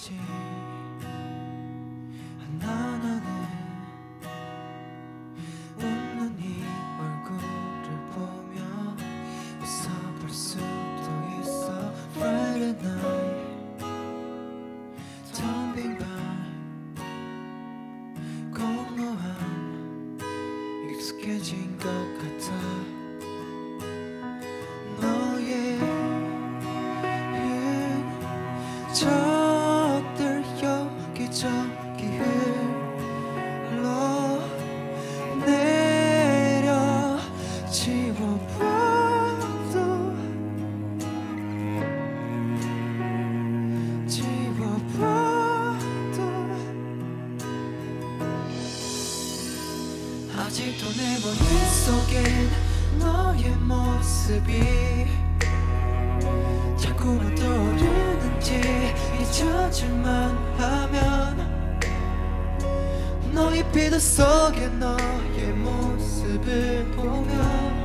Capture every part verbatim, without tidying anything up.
있지. 하나하나 웃는 이 얼굴을 보며 웃어볼 수도 있어. Friday night 텅 빈 방 공허함 익숙해진 것 같아. 너의 적들 여기저기 흘러내려 지워봐도 지워봐도 아직도 내 머릿속엔 너의 모습이 자꾸만 떠오르는지 잊혀질만 하면 너의 피드 속에 너의 모습을 보면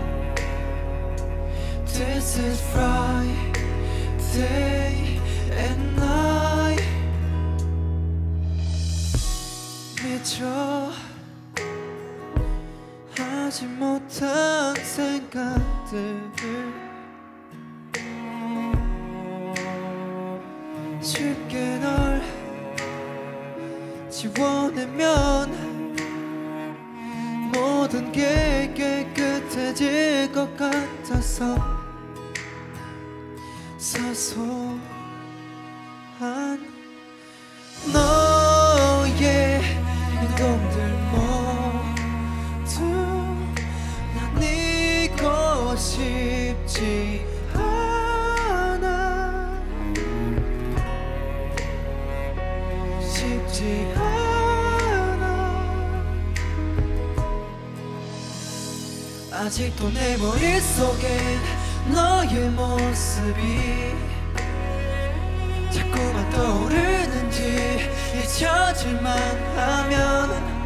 This is Friday and night. 미처 하지 못한 생각들을 쉽게 널 지워내면 모든 게 깨끗해질 것 같아서 사소한 너의 행동들 모두 난 잊고 싶지 쉽지 않아. 아직도 내 머릿속엔 너의 모습이 자꾸만 떠오르는지 잊혀질만 하면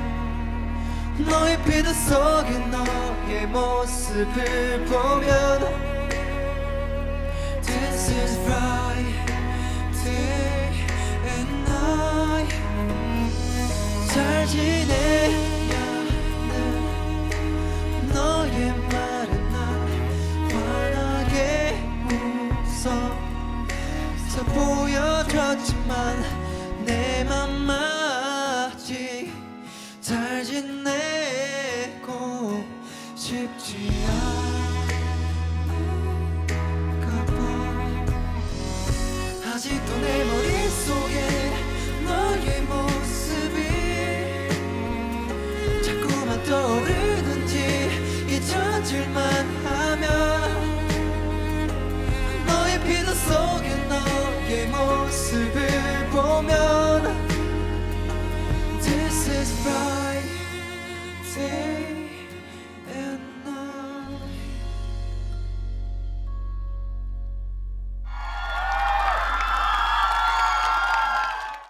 너의 피드 속에 너의 모습을 보면 This is Friday and night.